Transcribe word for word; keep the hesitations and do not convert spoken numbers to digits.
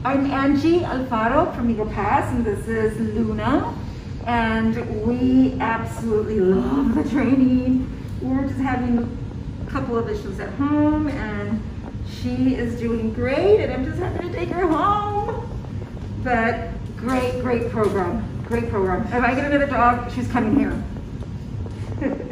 I'm Angie Alfaro from Eagle Pass, and this is Luna. And we absolutely love the training. We're just having a couple of issues at home, and she is doing great, and I'm just happy to take her home. But great, great program. Great program. If I get another dog, she's coming here.